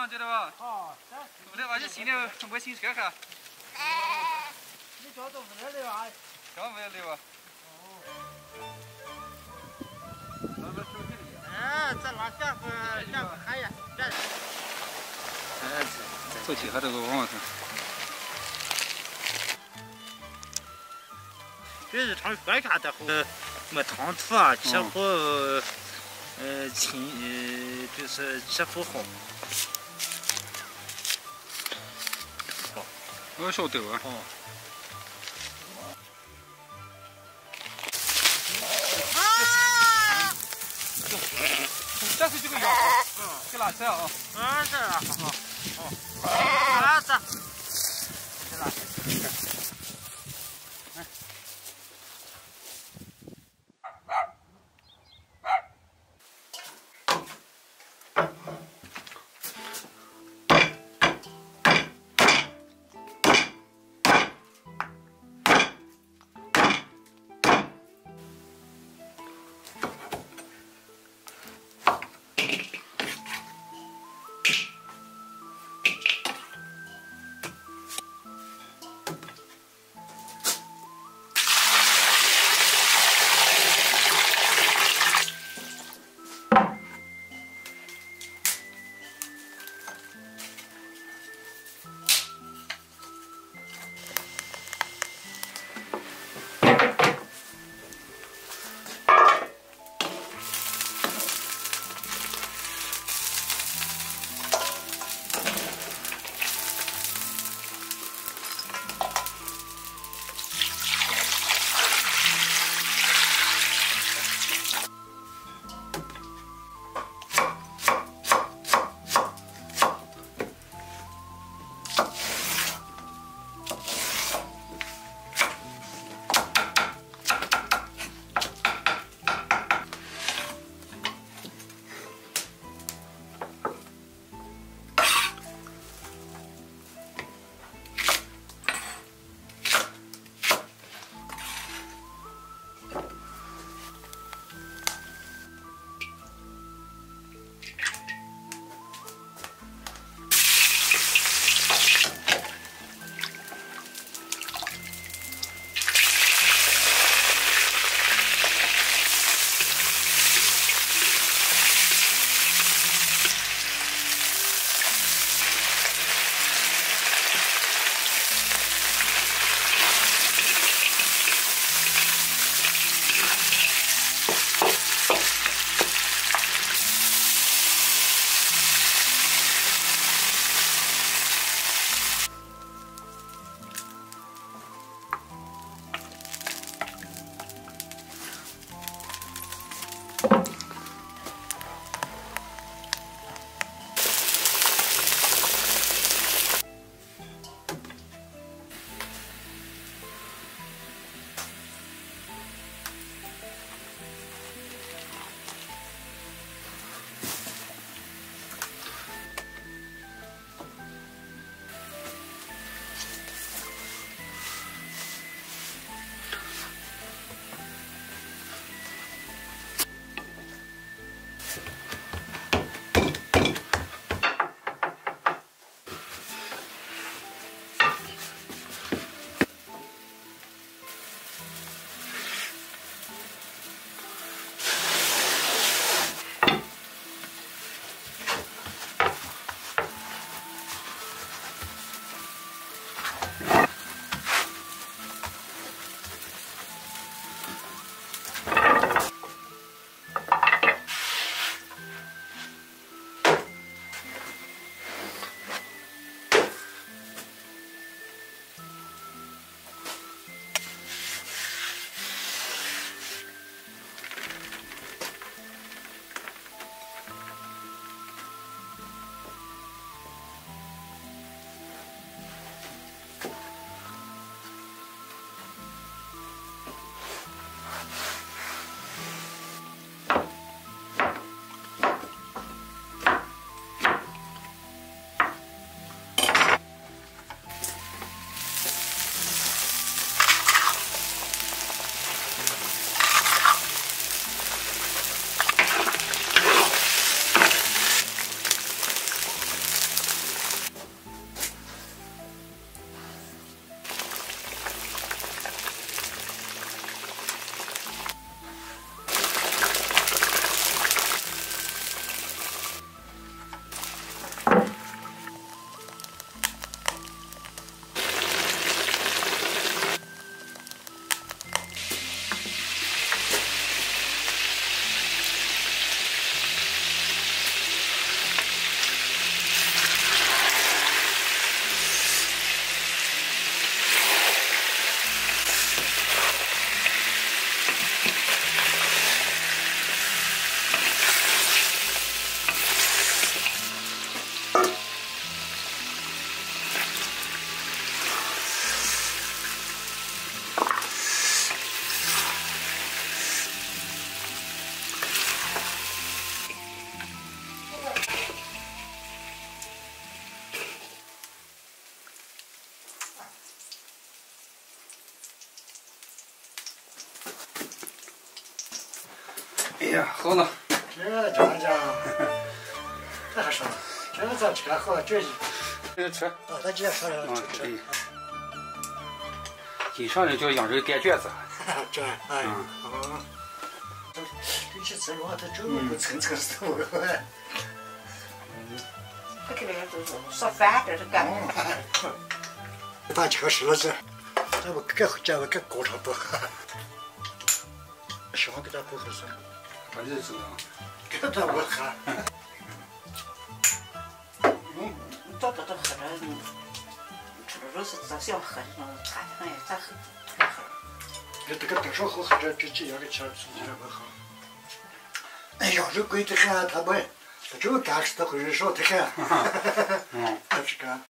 上去的吧？ 哦， 不对，而且新的没新车哈。 你叫都不得的吧？ 叫没有的吧？ 哎，这哪下个海呀？ 走起，还得往上。 就是常观察的后，没烫土啊，起火，就是起火好。 我晓得啊。 哦。 这是这个羊，给拿起来啊！ 这啊，好，这，这拿。 哎呀，好了。 这讲讲，这还说，这咱吃好，这吃。 啊，咱今天说了吃。 经常人叫羊肉垫卷子。 这哎，哦，这些子龙它这么层层熟了。 这个就是烧饭，这是干的。 把这个吃了这，咱们给高潮多。喜欢给他补口水。 把这走啊。 给他我喝。 早喝着，吃了肉是咱想喝这种茶的，哎，咱喝。 这个多少好喝，这几样的吃自己不好。哎呀，这贵得很，他们这个干吃的会少得很。这个。